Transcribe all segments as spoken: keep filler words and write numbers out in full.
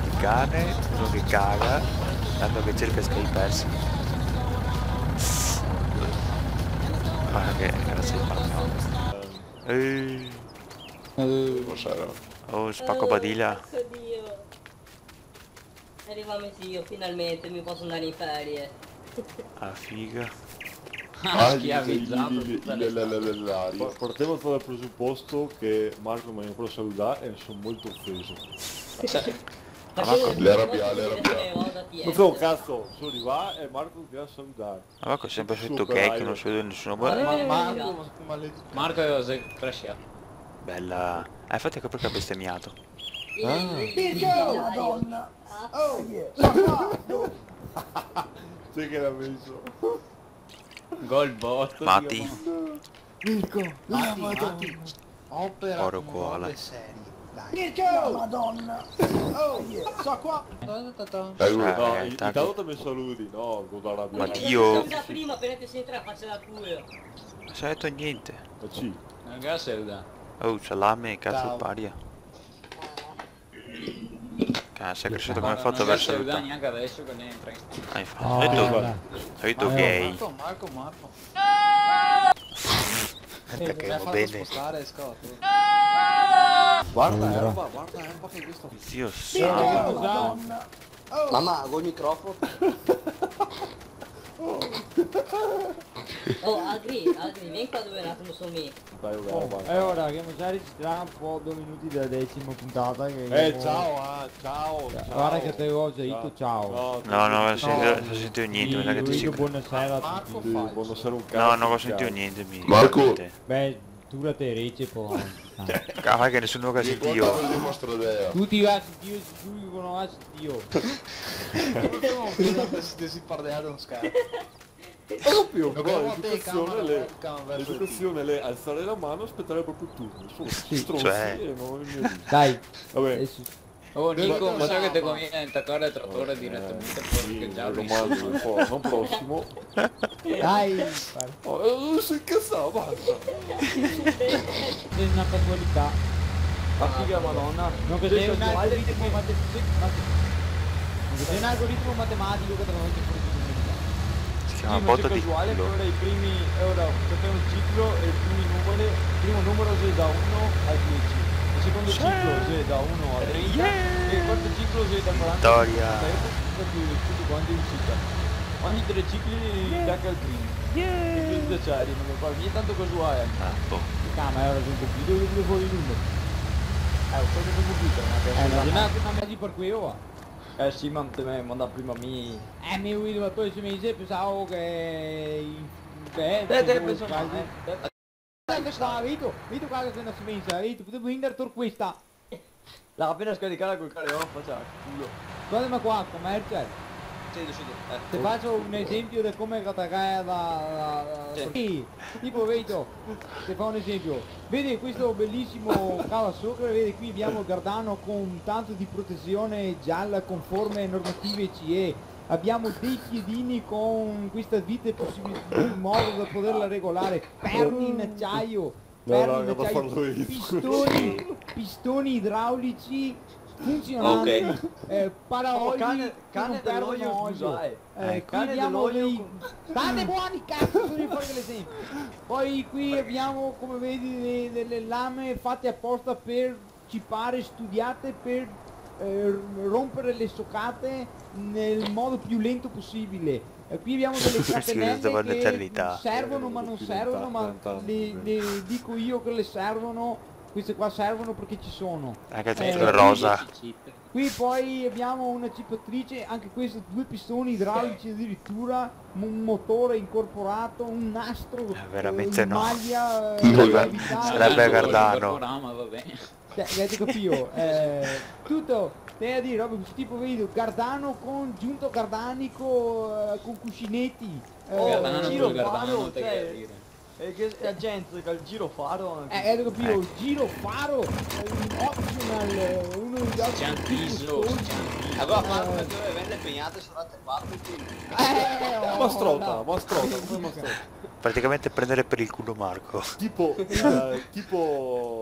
il cane, uno che caga, l'altro che cerca sky persi. Guarda che grazie al parmigiano. Ehi. Cos'era? Oh, spacco Badila. Porco Dio. Arriva Messi, finalmente mi posso andare in ferie. Ah, figa. Ah, Schiavizzato il- il- tutta il- l'estate. il- il- l'aria. Pa- Partiamo dal presupposto che Marco mi ha proprio salutare e sono molto offeso. Facevo Le arrabbia- le arrabbia- Non so un cazzo, sono di là e Marco mi ha salutare. Ma Marco è sempre Super sotto cake, aria. non si vede nessuno. Ah, Guarda. eh. Ma Marco, Marco sei crashato. Bella. Ah, infatti ecco perché ha bestemmiato. Madonna. Sai che l'ha messo? Gol botto. Matti. Mirko, la Matti, madonna. Matti. Opera Oro nuove cuola. serie. Dai. Mirko! Madonna! Oh, so qua! Eh, lui- No, Eh, in- tac. intanto te mi saluti, no, con la rabbia. Ma Ma Dio. da prima appena ti sei entrato faccia la culo. Non si è detto niente. Ma sì. Non gas è da. Oh, salame, cazzo Ciao. paria. Cazzo, è cresciuto come Ma hai fatto non verso gas è il da neanche adesso che ne entra. Hai fatto. Oh, Hai detto, guarda. hai detto Ma gay. Marco, Marco, Marco. Perché va fatto bene. spostare Scott. Guarda Allora. Erba, guarda Erba che hai visto. Dio Mirko! santo. Madonna! Mamma, con il microfono. Oh, Agri, Agri, vieni qua dove un attimo su me. Dai, Oh, Erba. e ora che mi già registrato un po' due minuti della decima puntata che Eh, io- ciao, ah, ciao, Cioè, ciao. guarda che te ho già detto ciao. No, no, non ho sentito, No. non ho sentito niente, mi Sì, sa che ti io si... dico buonasera a Marco tutti. Sì, falso. buonasera un cazzo. No, non ho ciao. sentito niente, mi... Marco. Beh, tu la te rece poi. Cavolo che nessuno che ha sentito io. Ricordavo di vostra idea. Tutti i Dio, tu conosci Dio. Si parla di un scherzo. Proprio, Lo no, chiamo a te, l'educazione camera, le... webcam verso il L'educazione le alzare la mano e aspettare proprio il turno. Sono stronzi Cioè. e non il mio. Dai, Vabbè. adesso. Oh Nico, Ma- ma so che ti conviene attaccare il trattore direttamente Sì, perché già lo lui mando un po', non prossimo. Dai, Oh, eh, si incazzava, basta. è una casualità. Ah, figa madonna. Non che sei un algoritmo matematico. Non che sei un algoritmo matematico che te lo mette fuori di comunità. Si chiama botto di casuale che culo. ora i primi ora c'è un ciclo e i primi numeri, il primo numero si da uno a dieci, il secondo ciclo si da uno a trenta e il quarto ciclo si da quaranta Vittoria. a tutti quanti in città. Ogni tre cicli attacca il primo. Cicli di serie, non mi fa niente tanto casuale. Ah, boh. Cama, ora sono computer dove devo fuori il numero. Eh, ho fatto il computer, ma che è una giornata ma mezzi per qui ora. Eh sì, ma te me manda prima mi. Eh mi guido ma poi se mi dice pensavo che. Beh, Te te tu- penso quasi- male. Dove sta? Vito? Vito qua che se non si pensa, Vito, potevo indare per questa. L'ha appena scaricata col carrione, faccia culo. Guarda qua, commercial. Sì, decido. Ti faccio un esempio di come attaccare la... Sì. Sì, tipo Vito, ti fa un esempio. Vedi questo bellissimo cava sopra, vedi qui abbiamo il Gardano con tanto di protezione gialla conforme normative C E. Abbiamo dei piedini con questa vite possibile in modo da poterla regolare, perni in acciaio, No, perni no, in che da acciaio, farlo io. pistoni, pistoni idraulici funzionanti, Ok. eh, paraoli Oh, cane- che cane non perdono dell'olio, olio. scusate. Eh, qui Cane abbiamo dell'olio dei... con- State buoni cazzo, devi fare l'esempio. Poi qui abbiamo come vedi de- delle lame fatte apposta per cipare, studiate per eh, rompere le soccate nel modo più lento possibile. Eh, qui abbiamo delle Scusa, catenelle stava che un'eternità. servono ma non servono, ma le, le dico io che le servono, queste qua servono perché ci sono. Anche Eh, tutto il rosa. Qui poi abbiamo una cipatrice, anche questo, due pistoni idraulici addirittura, un motore incorporato, un nastro, Eh, veramente eh, no. maglia, eh, Sarebbe- gravità, sarebbe eh, Gardano. Va bene. cioè, avete capito? Eh, tutto, te a dire, roba tipo vedo, Gardano con giunto gardanico, eh, con cuscinetti. eh, Gardano giro col Gardano, faro, non te cioè- che dire. E che è gente che ha il giro faro anche. Eh, avete capito? Ecco. Giro faro, eh, un optional, eh, uno degli C'è altri antiso, più c'è antiso. Aveva fatto una due venne impegnate sono andate quattro quindi. Eh, oh, Mastrota, no. mastrota, come mastrota. Praticamente prendere per il culo Marco. Tipo, eh, tipo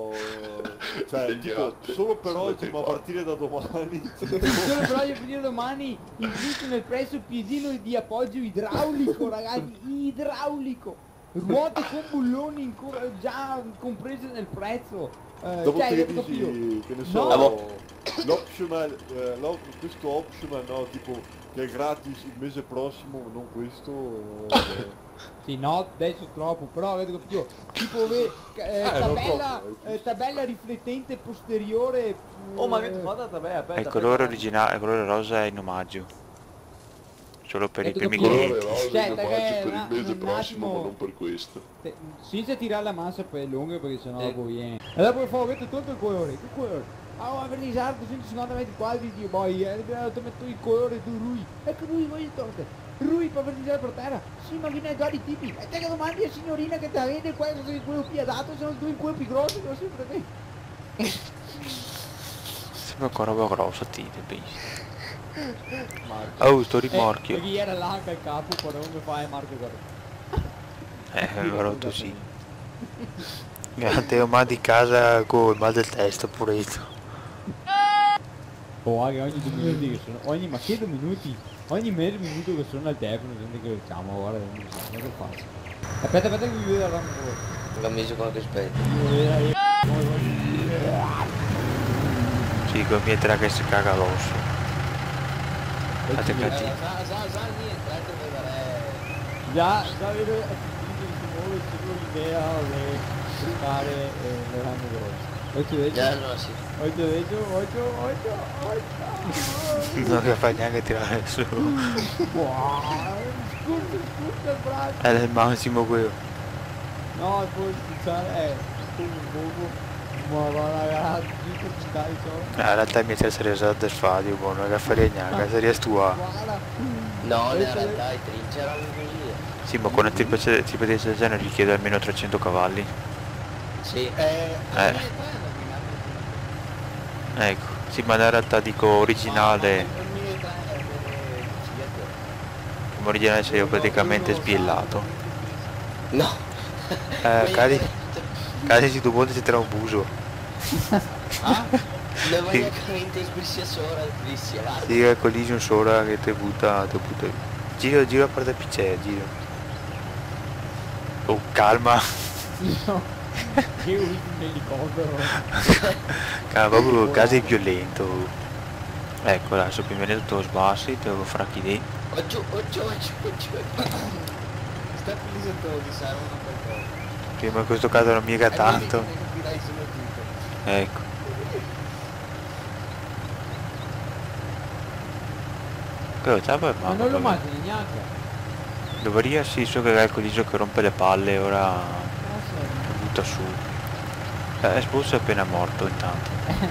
però... Cioè, tipo, solo per oggi, ma a partire da domani... Solo però io finire domani incluso nel prezzo piedino di appoggio idraulico, ragazzi, idraulico. Ruote con bulloni ancora già comprese nel prezzo. Eh, Dopo cioè, che io capito. dici, che ne so, No. l'optional, eh, l'op- questo optional, no, tipo, che è gratis il mese prossimo, non questo... eh, Sì, no, adesso troppo, però avete capito, tipo ve- eh, non tabella, troppo, eh, tabella riflettente posteriore. Oh, ma che eh, fate? Vabbè, aspetta. Il colore originale, il colore rosa è in omaggio. Solo per i Ecco, primi capito. Colore clienti. rosa Cioè, in perché omaggio per il una- mese un prossimo, attimo- ma non per questo. eh, senza tirare la massa per le lunghe perché sennò Eh. poi viene. E dopo fa avete tutto il colore, il colore. Ah, a verniciare duecentocinquanta metri quadri di poi, eh, ti metto il colore di lui. Ecco lui, voi torte. Lui per verniciare per terra. Sì, ma viene già di tipi. E te che domandi a signorina che ti vende questo, se quello più adatto, sono due in quello più grossi, non sempre te. Sembra ancora roba grossa, ti benissimo. Oh, sto E rimorchio. chi era là anche il capo, quando non mi fai Marco Guardo. Eh, ho rotto sì. Te mal di casa con il mal del testa pure io. Oh, raga, ogni due minuti che sono, ogni, ma che due minuti? Ogni mezzo minuto che sono al telefono, senti che diciamo, guarda, non so, non che faccio. Aspetta, aspetta che mi vedo la L'ho messo con rispetto. Sì, con mietra che si caga l'osso. Fate cazzo. Sa, sa, sa niente, altro vedere. Già, già vedo a tutti che si muove solo l'idea di cercare le rame grosse. Occhio vedo, Già no, sì. occhio vedo, occhio, occhio, occhio. Non che fai neanche tirare su. Wow, scusa, scusa, bravo. È il massimo quello. No, poi speciale è un poco. Ma va ragazzi, ci dai solo. No, in realtà mi sarebbe usato del fadio, buono, non che fare neanche, sarebbe tua. Guarda. No, Adesso in le- realtà i trincerano così. Sì, ma con un tipo di tipo di genere richiede almeno trecento cavalli. Sì. Eh, Eh. Ecco, sì, ma in realtà dico originale, come originale sei io praticamente sbiellato. No. Eh, cadi, cadi si tu vuoi si tra un buso. Non voglio che sbriscia sopra, sbriscia, va. Sì, è collision sopra che ti butta, ti butta. Giro, giro a parte piccere, giro. Oh, calma. no. Che un elicottero. Calma, proprio casi violento. Ecco, adesso prima di tutto sbassi, te lo fracchi lì. Oggi, oggi, oggi, oggi. Sta pensando di sarà una qualcosa. Prima in questo caso non mica tanto. Ne capirai solo tutto. Ecco. Però già per Ma non lo mangi neanche. Dovrebbe sì, so che è il coliso che rompe le palle, ora lo butta su. Eh, Spuzzo è appena morto intanto.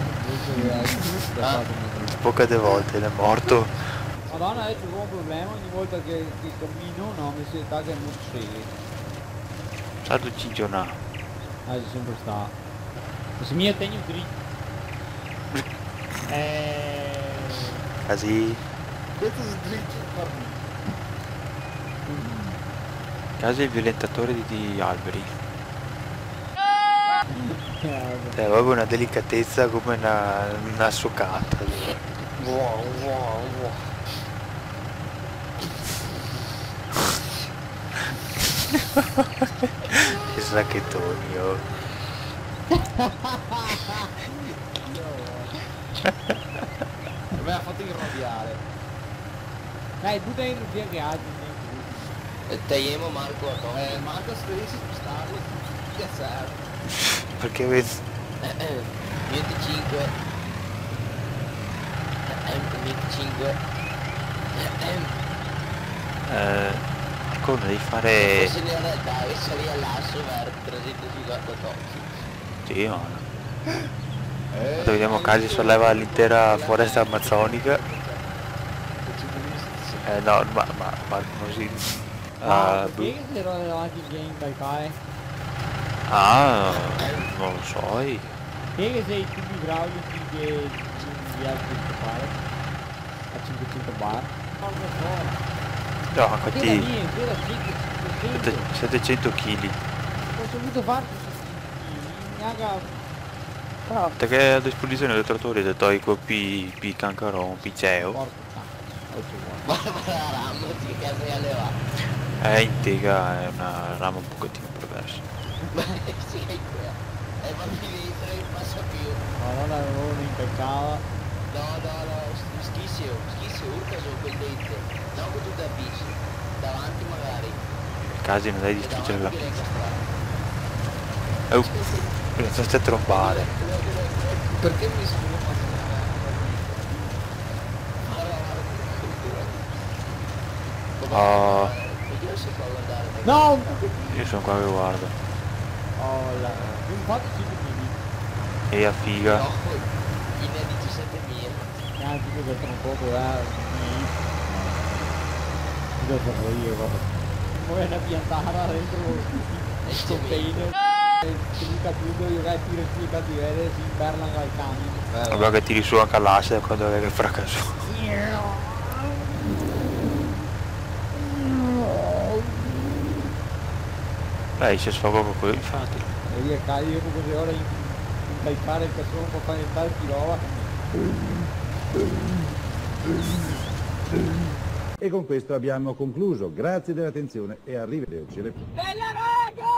Poche de volte ed è morto. Madonna, adesso ho un problema ogni volta che, che cammino, no, mi si taglia il mozzichetto. Saldo cigiona. Ah, c'è sempre sta. Se mi tengo dritto. Eh... Casi. Questo è dritto per me. Casi il violentatore di, di alberi. È proprio una delicatezza come una, una soccata. Wow, wow, wow. Che sacchettoni, oh. Mi ha fatto irradiare. Dai, butta dentro via che altri. E tagliamo Marco a Tom. Eh, Marco se dovessi spostarlo, piazzare. Perché vedi? venticinque. venticinque. Eh, Marco, devi fare... Se ne realtà avesse lì all'asso per trecentocinquanta tocchi. Sì, ma... Quando vediamo casi solleva l'intera foresta amazzonica. Eh no, ma, ma, ma così... Ah, Ah, perché che si roda davanti il game dai kai? ah, non lo so. eh. Che che sei i tubi idraulici che di altri fare? A cinquecento bar? Non lo so. No, Ma che da infatti niente, era cinquecento. settecento chili. Ho dovuto farci neanche Ah, perché a disposizione del trattore ti togli quel pi, pi cancaron, piceo. Porca cazzo, oggi guarda. Ma la ram, che cazzo è allevato? Eh, in tega è una rama un pochettino perversa. Ma sì, è quella. E va finita, non passa più. Madonna, non impeccava. No, no, no, schissio, schissio, urca su quel dente. Non con tutta bici. Davanti magari. Casi non dai E distruggere la davanti viene pizza. incastrato. Oh, pensa a trombare. Perché mi sono fatto Oh, perché non si può guardare? No! io sono qua che guardo. Oh, la... Infatti cinque minuti. E a figa. No, in diciassettemila. Anzi, che tra un poco, eh. Cosa farò io, guarda. Come una piantara dentro il container. Mica tutto, io che tiro su i cattiverie si imperlano al camion. Allora che tiri su anche all'asta quando è che fracasso. Lei si sfogò con quello, infatti. E via cai, io così ora in, in taipare il cassone può fare il tal chilova. E con questo abbiamo concluso. Grazie dell'attenzione e arrivederci. Bella raga!